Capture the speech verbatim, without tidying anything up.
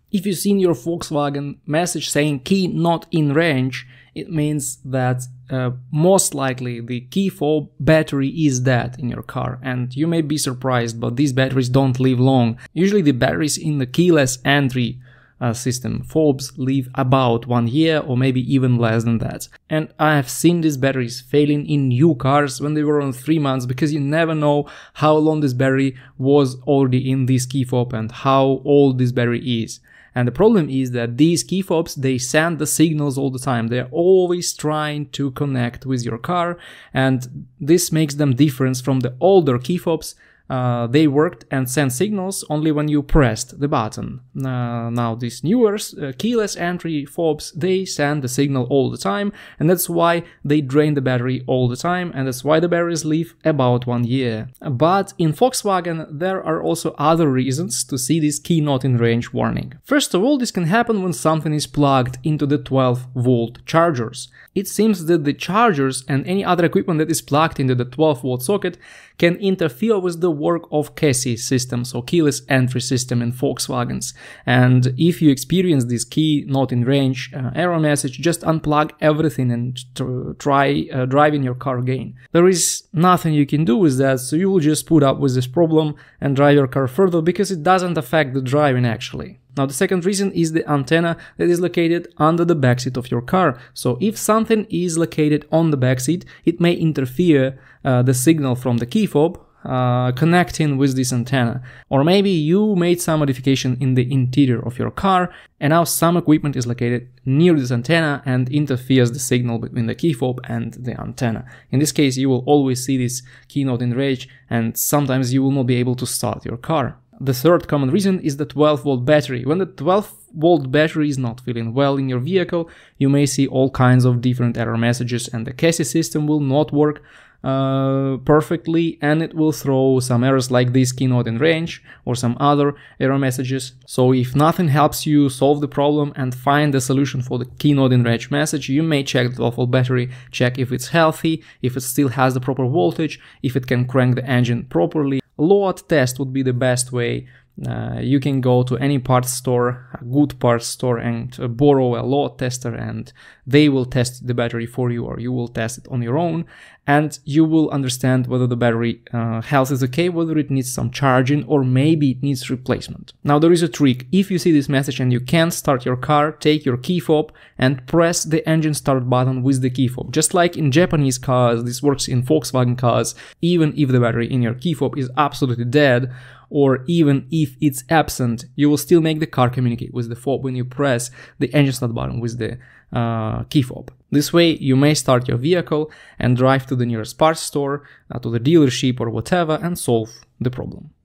If you see in your Volkswagen message saying key not in range, it means that uh, most likely the key fob battery is dead in your car, and you may be surprised, but these batteries don't live long. Usually the batteries in the keyless entry uh, system fobs live about one year or maybe even less than that. And I have seen these batteries failing in new cars when they were on three months, because you never know how long this battery was already in this key fob and how old this battery is. And the problem is that these key fobs, they send the signals all the time. They're always trying to connect with your car, and this makes them different from the older key fobs. Uh, they worked and sent signals only when you pressed the button. Uh, now these newer uh, keyless entry fobs, they send the signal all the time, and that's why they drain the battery all the time, and that's why the batteries live about one year. But in Volkswagen there are also other reasons to see this key not in range warning. First of all, this can happen when something is plugged into the twelve volt chargers. It seems that the chargers and any other equipment that is plugged into the twelve volt socket can interfere with the work of C A S I system, so keyless entry system in Volkswagens. And if you experience this key not in range uh, error message, just unplug everything and try uh, driving your car again. There is nothing you can do with that, so you will just put up with this problem and drive your car further, because it doesn't affect the driving actually. Now the second reason is the antenna that is located under the backseat of your car. So if something is located on the backseat, it may interfere uh, the signal from the key fob uh, connecting with this antenna. Or maybe you made some modification in the interior of your car, and now some equipment is located near this antenna and interferes the signal between the key fob and the antenna. In this case, you will always see this key not in range, and sometimes you will not be able to start your car. The third common reason is the twelve volt battery. When the twelve volt battery is not feeling well in your vehicle, you may see all kinds of different error messages, and the C A S I system will not work uh, perfectly, and it will throw some errors like this key not in range or some other error messages. So if nothing helps you solve the problem and find the solution for the key not in range message, you may check the twelve volt battery, check if it's healthy, if it still has the proper voltage, if it can crank the engine properly. Load test would be the best way. Uh, you can go to any parts store, a good parts store, and uh, borrow a load tester, and they will test the battery for you, or you will test it on your own, and you will understand whether the battery uh, health is okay, whether it needs some charging, or maybe it needs replacement. Now there is a trick. If you see this message and you can't start your car, take your key fob and press the engine start button with the key fob. Just like in Japanese cars, this works in Volkswagen cars. Even if the battery in your key fob is absolutely dead, or even if it's absent, you will still make the car communicate with the fob when you press the engine start button with the uh, key fob. This way you may start your vehicle and drive to the nearest parts store, uh, to the dealership or whatever, and solve the problem.